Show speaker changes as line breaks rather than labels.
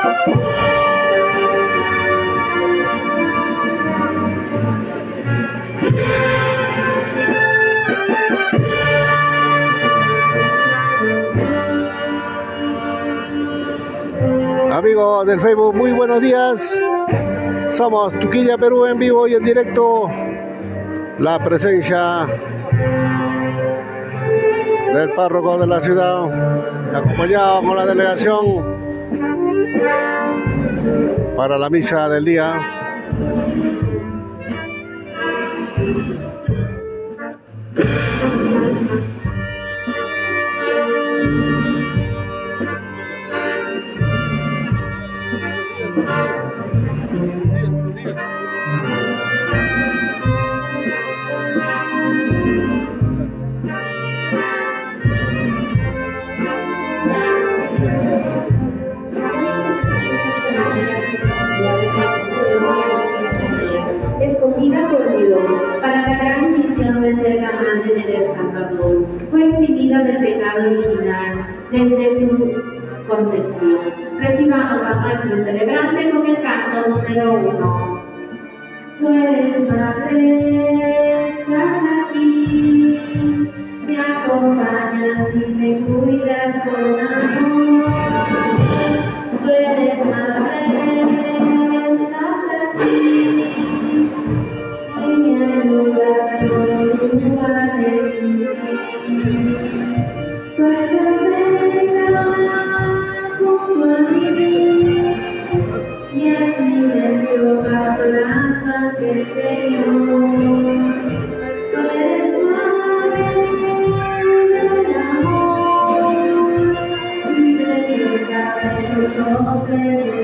Amigos del Facebook, muy buenos días. Somos Tuquilla Perú en vivo y en directo. La presencia del párroco de la ciudad, acompañado con la delegación para la misa del día.
Escogida por Dios para la gran misión de ser la madre del Salvador, fue eximida del pecado original desde su concepción. Recibamos a nuestro celebrante con el canto número 1. Tú eres madre, estás aquí, me acompañas y me cuidas con amor. Tú eres madre, estás aquí, y me ayudas con tu valiente. Tú estás cerca junto a mí, y el silencio va sonando ante el Señor. Tú eres madre del amor, y de cerca de tus hombres.